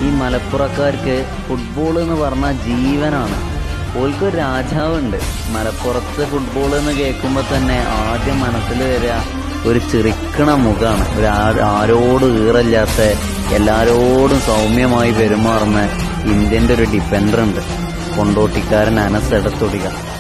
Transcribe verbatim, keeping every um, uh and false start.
ഈ മലപ്പുറക്കാർക്ക് ഫുട്ബോൾ എന്ന് പറഞ്ഞാൽ ജീവനാണ്. ഓൽക്കൊരു രാജാവുണ്ട്. മലപ്പുറത്ത് ഫുട്ബോൾ എന്ന് കേൾക്കുമ്പോൾ തന്നെ ആദ്യം മനസ്സിൽ വരിക ഒരു ചിരിക്കണ മുഖമാണ്. ഒരു ആരോടും ഈറല്ലാത്ത, എല്ലാരോടും സൗമ്യമായി പെരുമാറുന്ന ഇന്ത്യൻ്റെ ഒരു ഡിഫൻഡർ ഉണ്ട്, കൊണ്ടോട്ടിക്കാരൻ അനസ് എടത്തൊടിക.